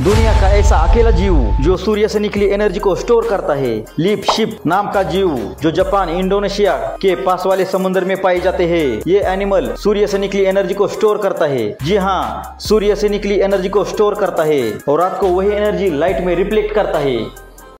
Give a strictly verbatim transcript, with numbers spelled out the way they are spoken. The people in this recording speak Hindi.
दुनिया का ऐसा अकेला जीव जो सूर्य से निकली एनर्जी को स्टोर करता है। लीप शिप नाम का जीव जो जापान इंडोनेशिया के पास वाले समुद्र में पाए जाते हैं। ये एनिमल सूर्य से निकली एनर्जी को स्टोर करता है। जी हाँ, सूर्य से निकली एनर्जी को स्टोर करता है और रात को वही एनर्जी लाइट में रिफ्लेक्ट करता है।